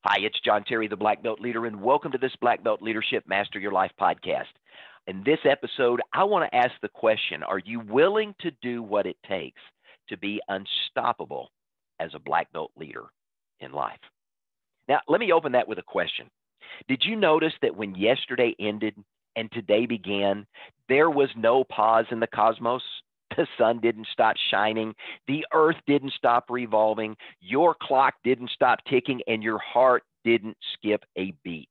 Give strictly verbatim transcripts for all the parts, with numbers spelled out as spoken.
Hi, it's John Terry, the Black Belt Leader, and welcome to this Black Belt Leadership Master Your Life podcast. In this episode, I want to ask the question, are you willing to do what it takes to be unstoppable as a Black Belt leader in life? Now, let me open that with a question. Did you notice that when yesterday ended and today began, there was no pause in the cosmos? The sun didn't stop shining. The earth didn't stop revolving. Your clock didn't stop ticking, and your heart didn't skip a beat.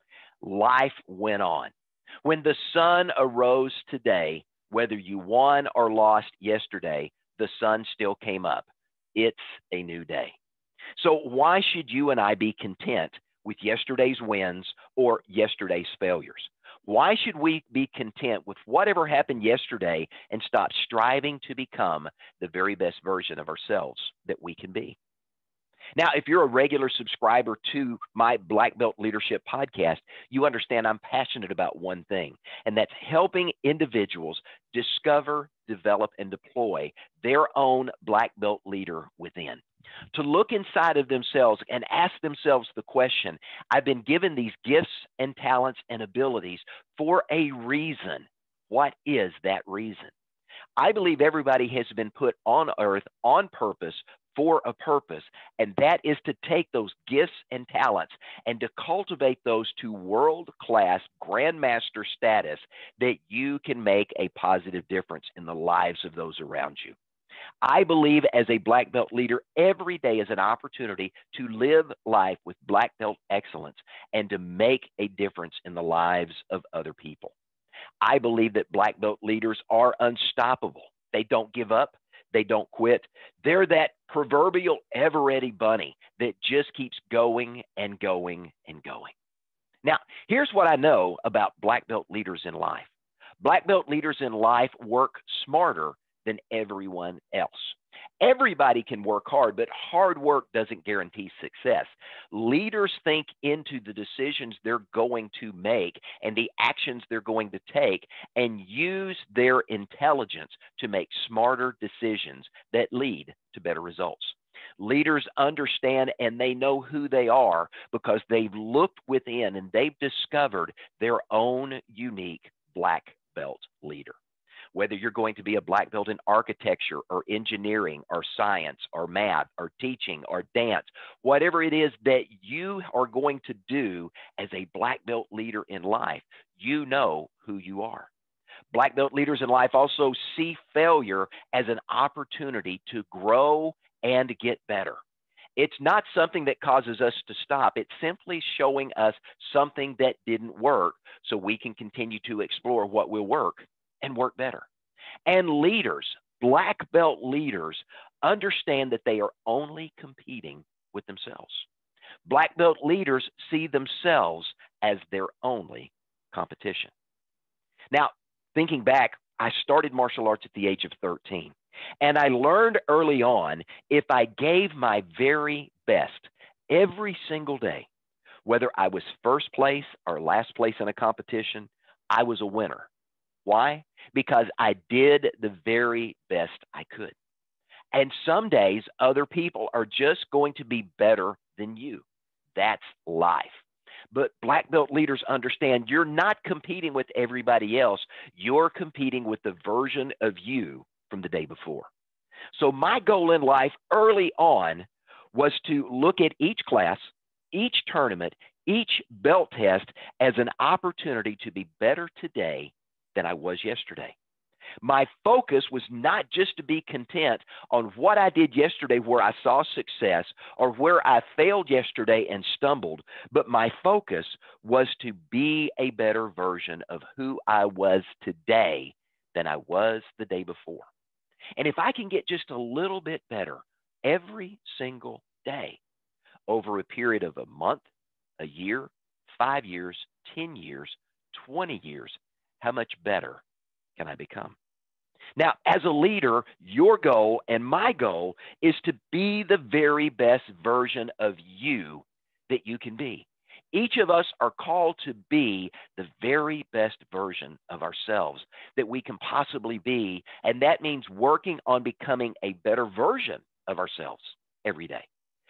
Life went on. When the sun arose today, whether you won or lost yesterday, the sun still came up. It's a new day. So why should you and I be content with yesterday's wins or yesterday's failures? Why should we be content with whatever happened yesterday and stop striving to become the very best version of ourselves that we can be? Now, if you're a regular subscriber to my Black Belt Leadership podcast, you understand I'm passionate about one thing, and that's helping individuals discover, develop, and deploy their own Black Belt leader within. To look inside of themselves and ask themselves the question, I've been given these gifts and talents and abilities for a reason. What is that reason? I believe everybody has been put on earth on purpose for a purpose, and that is to take those gifts and talents and to cultivate those to world-class grandmaster status that you can make a positive difference in the lives of those around you. I believe as a Black Belt leader, every day is an opportunity to live life with Black Belt excellence and to make a difference in the lives of other people. I believe that Black Belt leaders are unstoppable. They don't give up. They don't quit. They're that proverbial ever-ready bunny that just keeps going and going and going. Now, here's what I know about Black Belt leaders in life. Black Belt leaders in life work smarter than everyone else. Everybody can work hard, but hard work doesn't guarantee success. Leaders think into the decisions they're going to make and the actions they're going to take and use their intelligence to make smarter decisions that lead to better results. Leaders understand and they know who they are because they've looked within and they've discovered their own unique Black Belt leader. Whether you're going to be a Black Belt in architecture or engineering or science or math or teaching or dance, whatever it is that you are going to do as a Black Belt leader in life, you know who you are. Black Belt leaders in life also see failure as an opportunity to grow and get better. It's not something that causes us to stop. It's simply showing us something that didn't work so we can continue to explore what will work and work better. And leaders, Black Belt leaders, understand that they are only competing with themselves. Black Belt leaders see themselves as their only competition. Now, thinking back, I started martial arts at the age of thirteen, and I learned early on if I gave my very best every single day, whether I was first place or last place in a competition, I was a winner. Why? Because I did the very best I could. And some days, other people are just going to be better than you. That's life. But Black Belt leaders understand you're not competing with everybody else. You're competing with the version of you from the day before. So my goal in life early on was to look at each class, each tournament, each belt test as an opportunity to be better today than I was yesterday. My focus was not just to be content on what I did yesterday where I saw success or where I failed yesterday and stumbled, but my focus was to be a better version of who I was today than I was the day before. And if I can get just a little bit better every single day over a period of a month, a year, five years, ten years, twenty years, how much better can I become? Now, as a leader, your goal and my goal is to be the very best version of you that you can be. Each of us are called to be the very best version of ourselves that we can possibly be, and that means working on becoming a better version of ourselves every day.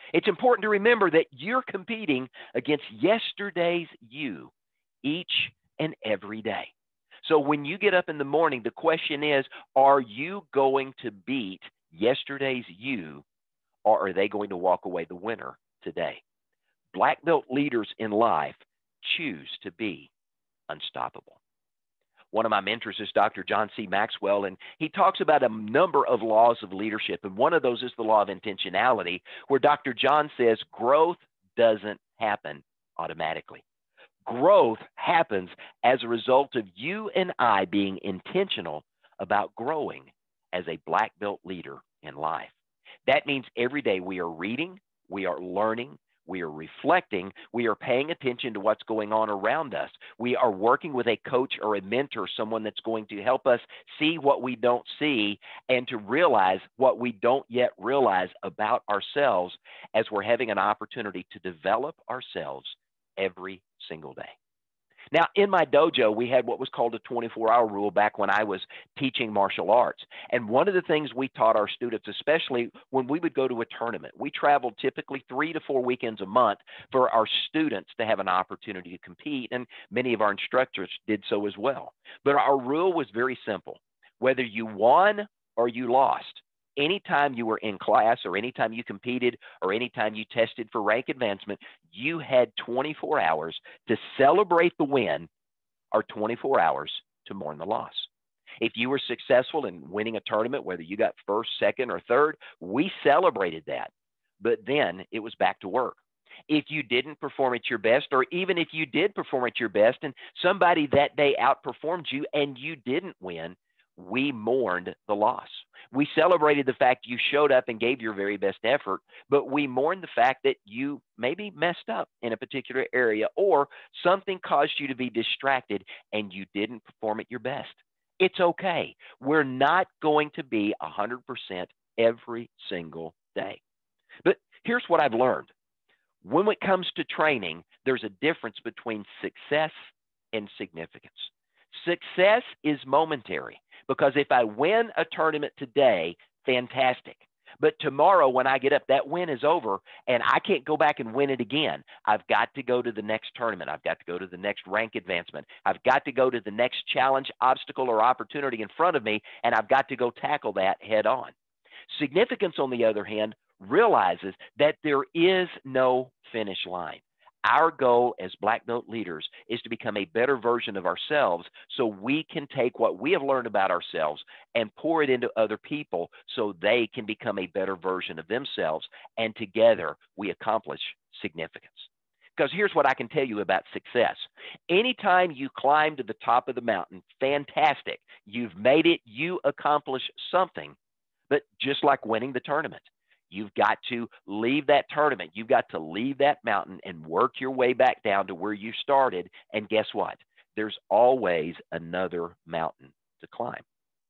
It's important to remember that you're competing against yesterday's you each and every day. So when you get up in the morning, the question is, are you going to beat yesterday's you, or are they going to walk away the winner today? Black belt leaders in life choose to be unstoppable. One of my mentors is Doctor John C. Maxwell, and he talks about a number of laws of leadership, and one of those is the law of intentionality, where Doctor John says growth doesn't happen automatically. Growth happens as a result of you and I being intentional about growing as a black belt leader in life. That means every day we are reading, we are learning, we are reflecting, we are paying attention to what's going on around us. We are working with a coach or a mentor, someone that's going to help us see what we don't see and to realize what we don't yet realize about ourselves as we're having an opportunity to develop ourselves every single day. Now, in my dojo, we had what was called a twenty-four hour rule back when I was teaching martial arts. And one of the things we taught our students, especially when we would go to a tournament, we traveled typically three to four weekends a month for our students to have an opportunity to compete. And many of our instructors did so as well. But our rule was very simple. Whether you won or you lost, anytime you were in class or anytime you competed or anytime you tested for rank advancement, you had twenty-four hours to celebrate the win or twenty-four hours to mourn the loss. If you were successful in winning a tournament, whether you got first, second, or third, we celebrated that. But then it was back to work. If you didn't perform at your best, or even if you did perform at your best and somebody that day outperformed you and you didn't win, we mourned the loss. We celebrated the fact you showed up and gave your very best effort, but we mourned the fact that you maybe messed up in a particular area or something caused you to be distracted and you didn't perform at your best. It's okay. We're not going to be one hundred percent every single day. But here's what I've learned. When it comes to training, there's a difference between success and significance. Success is momentary. Because if I win a tournament today, fantastic. But tomorrow when I get up, that win is over and I can't go back and win it again. I've got to go to the next tournament. I've got to go to the next rank advancement. I've got to go to the next challenge, obstacle, or opportunity in front of me, and I've got to go tackle that head on. Significance, on the other hand, realizes that there is no finish line. Our goal as black belt leaders is to become a better version of ourselves so we can take what we have learned about ourselves and pour it into other people so they can become a better version of themselves, and together we accomplish significance. Because here's what I can tell you about success. Anytime you climb to the top of the mountain, fantastic. You've made it, you accomplish something. But just like winning the tournament, you've got to leave that tournament. You've got to leave that mountain and work your way back down to where you started. And guess what? There's always another mountain to climb.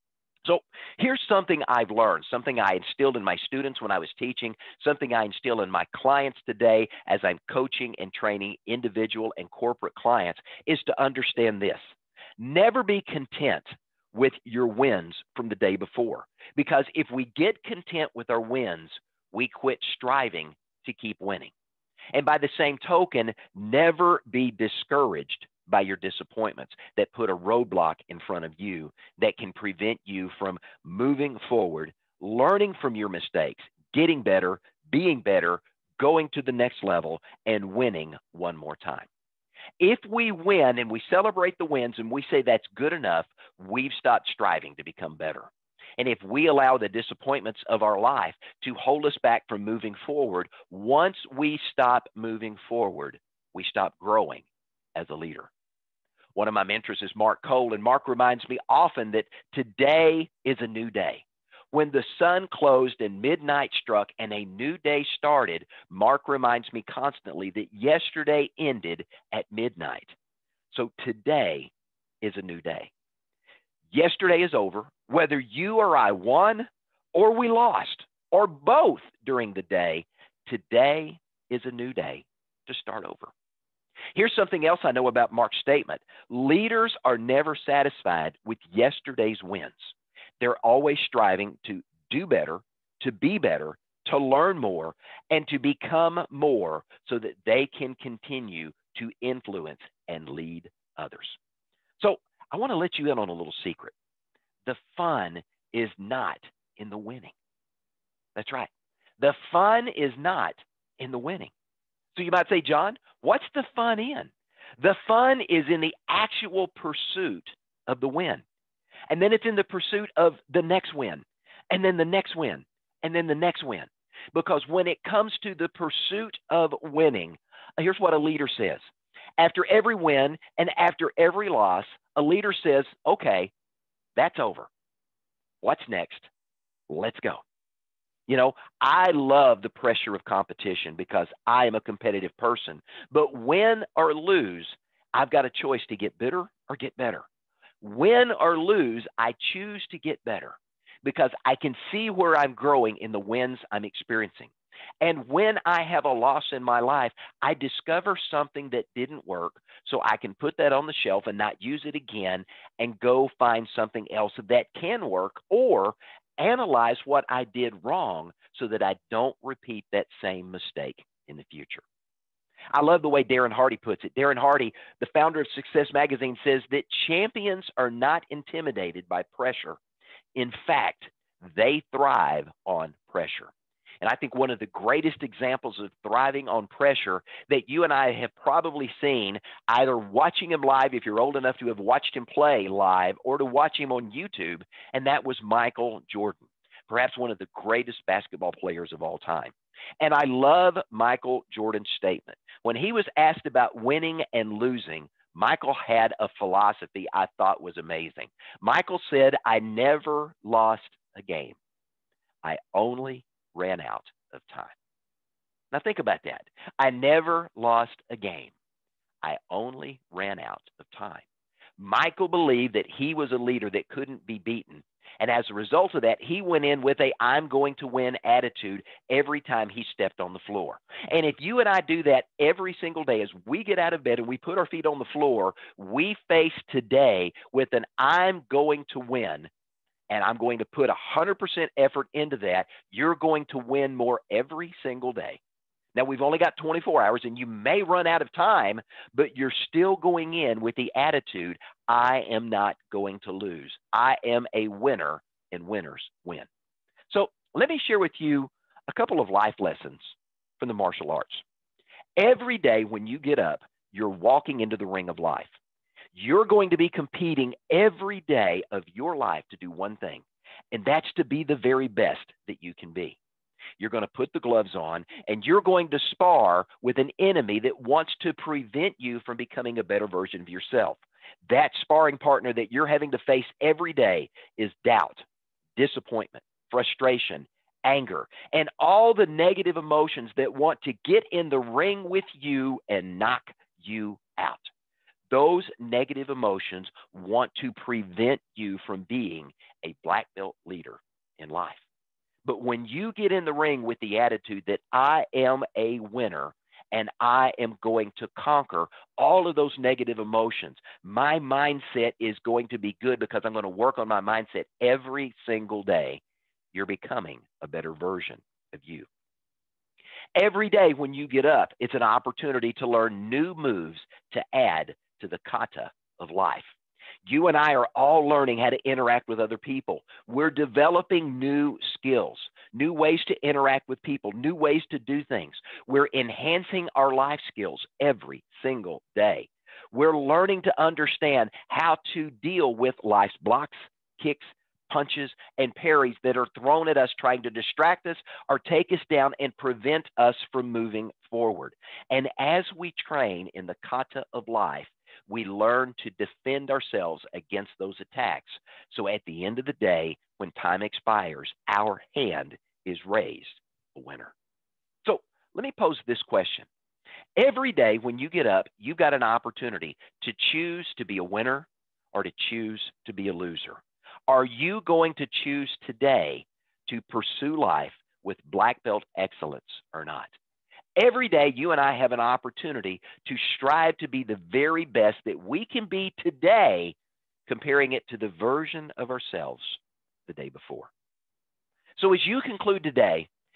So here's something I've learned, something I instilled in my students when I was teaching, something I instill in my clients today as I'm coaching and training individual and corporate clients, is to understand this. Never be content with your wins from the day before. Because if we get content with our wins, we quit striving to keep winning. And by the same token, never be discouraged by your disappointments that put a roadblock in front of you that can prevent you from moving forward, learning from your mistakes, getting better, being better, going to the next level, and winning one more time. If we win and we celebrate the wins and we say that's good enough, we've stopped striving to become better. And if we allow the disappointments of our life to hold us back from moving forward, once we stop moving forward, we stop growing as a leader. One of my mentors is Mark Cole, and Mark reminds me often that today is a new day. When the sun closed and midnight struck and a new day started, Mark reminds me constantly that yesterday ended at midnight. So today is a new day. Yesterday is over. Whether you or I won or we lost or both during the day, today is a new day to start over. Here's something else I know about Mark's statement. Leaders are never satisfied with yesterday's wins. They're always striving to do better, to be better to learn more, and to become more so that they can continue to influence and lead others. So I want to let you in on a little secret. The fun is not in the winning. That's right. The fun is not in the winning. So you might say, John, what's the fun in? The fun is in the actual pursuit of the win. And then it's in the pursuit of the next win, and then the next win, and then the next win. Because when it comes to the pursuit of winning, here's what a leader says. After every win and after every loss, a leader says, okay, that's over. What's next? Let's go. You know, I love the pressure of competition because I am a competitive person. But win or lose, I've got a choice to get bitter or get better. Win or lose, I choose to get better because I can see where I'm growing in the wins I'm experiencing. And when I have a loss in my life, I discover something that didn't work so I can put that on the shelf and not use it again and go find something else that can work, or analyze what I did wrong so that I don't repeat that same mistake in the future. I love the way Darren Hardy puts it. Darren Hardy, the founder of Success Magazine, says that champions are not intimidated by pressure. In fact, they thrive on pressure. And I think one of the greatest examples of thriving on pressure that you and I have probably seen, either watching him live, if you're old enough to have watched him play live, or to watch him on YouTube, and that was Michael Jordan, perhaps one of the greatest basketball players of all time. And I love Michael Jordan's statement. When he was asked about winning and losing, Michael had a philosophy I thought was amazing. Michael said, I never lost a game. I only ran out of time. Now think about that. I never lost a game. I only ran out of time. Michael believed that he was a leader that couldn't be beaten. And as a result of that, he went in with a I'm going to win attitude every time he stepped on the floor. And if you and I do that every single day, as we get out of bed and we put our feet on the floor, we face today with an I'm going to win, and I'm going to put one hundred percent effort into that. You're going to win more every single day. Now, we've only got twenty-four hours, and you may run out of time, but you're still going in with the attitude, I am not going to lose. I am a winner, and winners win. So let me share with you a couple of life lessons from the martial arts. Every day when you get up, you're walking into the ring of life. You're going to be competing every day of your life to do one thing, and that's to be the very best that you can be. You're going to put the gloves on, and you're going to spar with an enemy that wants to prevent you from becoming a better version of yourself. That sparring partner that you're having to face every day is doubt, disappointment, frustration, anger, and all the negative emotions that want to get in the ring with you and knock you out. Those negative emotions want to prevent you from being a black belt leader in life. But when you get in the ring with the attitude that I am a winner and I am going to conquer all of those negative emotions, my mindset is going to be good because I'm going to work on my mindset every single day, you're becoming a better version of you. Every day when you get up, it's an opportunity to learn new moves to add to the kata of life. You and I are all learning how to interact with other people. We're developing new skills, new ways to interact with people, new ways to do things. We're enhancing our life skills every single day. We're learning to understand how to deal with life's blocks, kicks, punches, and parries that are thrown at us, trying to distract us or take us down and prevent us from moving forward. And as we train in the kata of life, we learn to defend ourselves against those attacks. So at the end of the day, when time expires, our hand is raised a winner. So let me pose this question. Every day when you get up, you've got an opportunity to choose to be a winner or to choose to be a loser. Are you going to choose today to pursue life with black belt excellence or not? Every day, you and I have an opportunity to strive to be the very best that we can be today, comparing it to the version of ourselves the day before. So as you conclude today,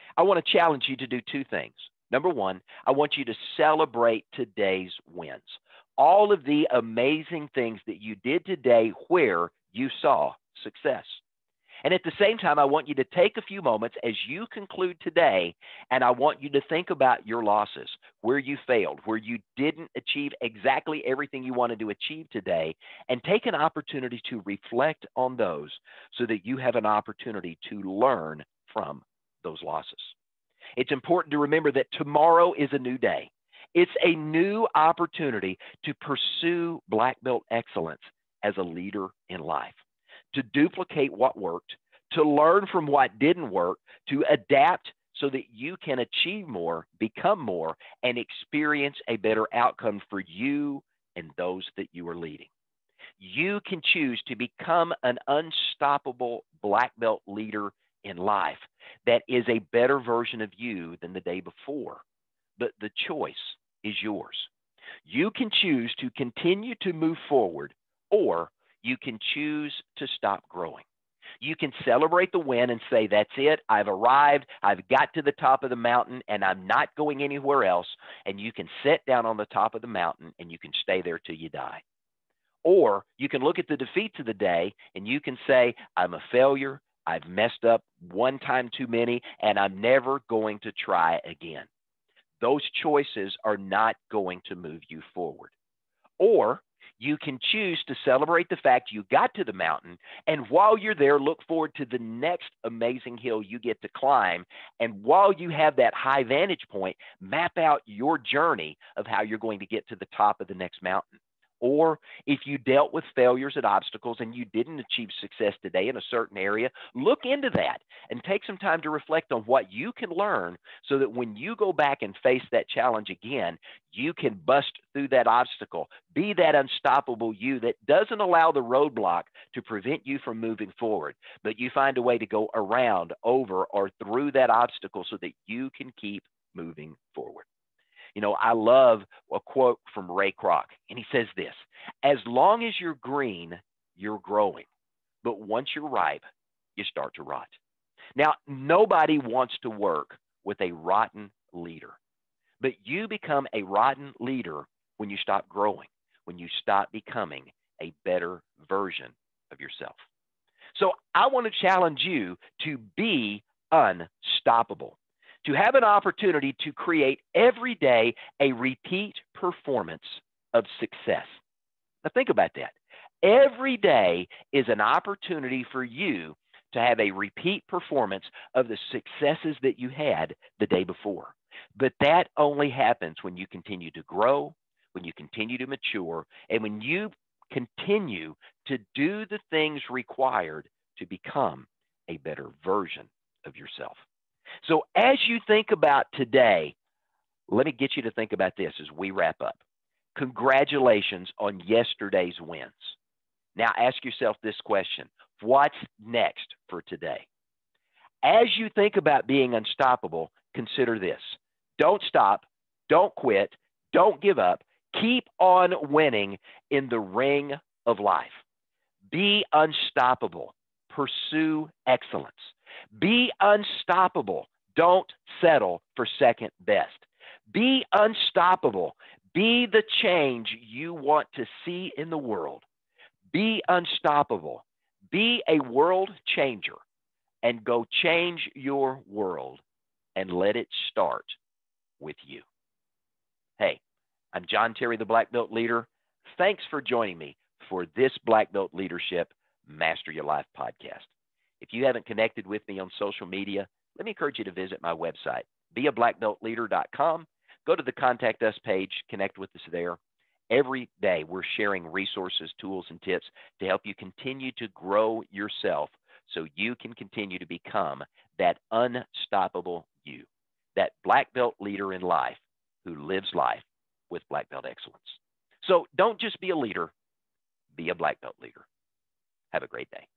I want to challenge you to do two things. Number one, I want you to celebrate today's wins. All of the amazing things that you did today where you saw success. And at the same time, I want you to take a few moments as you conclude today, and I want you to think about your losses, where you failed, where you didn't achieve exactly everything you wanted to achieve today, and take an opportunity to reflect on those so that you have an opportunity to learn from those losses. It's important to remember that tomorrow is a new day. It's a new opportunity to pursue black belt excellence as a leader in life, to duplicate what worked, to learn from what didn't work, to adapt so that you can achieve more, become more, and experience a better outcome for you and those that you are leading. You can choose to become an unstoppable black belt leader in life that is a better version of you than the day before. But the choice is yours. You can choose to continue to move forward, or you can choose to stop growing. You can celebrate the win and say, that's it, I've arrived, I've got to the top of the mountain, and I'm not going anywhere else. And you can sit down on the top of the mountain and you can stay there till you die. Or you can look at the defeats of the day and you can say, I'm a failure, I've messed up one time too many, and I'm never going to try again. Those choices are not going to move you forward. Or you can choose to celebrate the fact you got to the mountain, and while you're there, look forward to the next amazing hill you get to climb. And while you have that high vantage point, map out your journey of how you're going to get to the top of the next mountain. Or if you dealt with failures and obstacles and you didn't achieve success today in a certain area, look into that and take some time to reflect on what you can learn so that when you go back and face that challenge again, you can bust through that obstacle, be that unstoppable you that doesn't allow the roadblock to prevent you from moving forward, but you find a way to go around, over, or through that obstacle so that you can keep moving forward. You know, I love a quote from Ray Kroc, and he says this: as long as you're green, you're growing. But once you're ripe, you start to rot. Now, nobody wants to work with a rotten leader, but you become a rotten leader when you stop growing, when you stop becoming a better version of yourself. So I want to challenge you to be unstoppable, to have an opportunity to create every day a repeat performance of success. Now think about that. Every day is an opportunity for you to have a repeat performance of the successes that you had the day before. But that only happens when you continue to grow, when you continue to mature, and when you continue to do the things required to become a better version of yourself. So as you think about today, let me get you to think about this as we wrap up. Congratulations on yesterday's wins. Now ask yourself this question: what's next for today? As you think about being unstoppable, consider this. Don't stop. Don't quit. Don't give up. Keep on winning in the ring of life. Be unstoppable. Pursue excellence. Be unstoppable. Don't settle for second best. Be unstoppable. Be the change you want to see in the world. Be unstoppable. Be a world changer and go change your world and let it start with you. Hey, I'm John Terry, the Black Belt Leader. Thanks for joining me for this Black Belt Leadership Master Your Life podcast. If you haven't connected with me on social media, let me encourage you to visit my website, be a black belt leader dot com. Go to the Contact Us page, connect with us there. Every day, we're sharing resources, tools, and tips to help you continue to grow yourself so you can continue to become that unstoppable you, that black belt leader in life who lives life with black belt excellence. So don't just be a leader, be a black belt leader. Have a great day.